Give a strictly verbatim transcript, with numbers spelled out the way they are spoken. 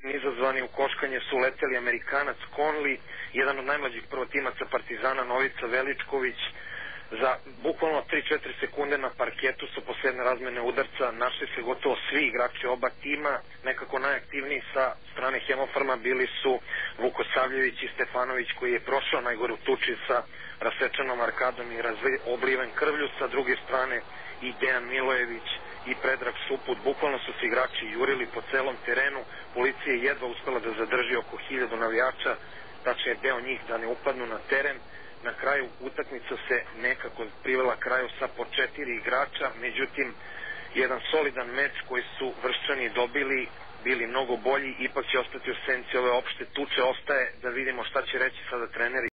izazvani u koškanje su leteli Amerikanac Conley, jedan od najmlađih prvotimaca Partizana Novica Veličković. Za bukvalno tri do četiri sekunde na parketu su posle jedne razmene udarca našli se gotovo svi igrači oba tima. Nekako najaktivniji sa strane Hemofarma bili su Vukosavljević i Stefanović, koji je prošao najgore u tuči sa rasečenom arkadom i obliven krvlju. Sa druge strane i Dejan Milojević i Predrag Suput. Bukvalno su se igrači jurili po celom terenu. Policija je jedva uspela da zadrži oko hiljadu navijača, tačnije deo njih da ne upadnu na teren. Na kraju utakmica se nekako privela kraju sa po četiri igrača, međutim jedan solidan meč koji su Vrščani dobili, bili mnogo bolji, ipak će ostati u senci ove opšte tuče. Ostaje da vidimo šta će reći sada treneri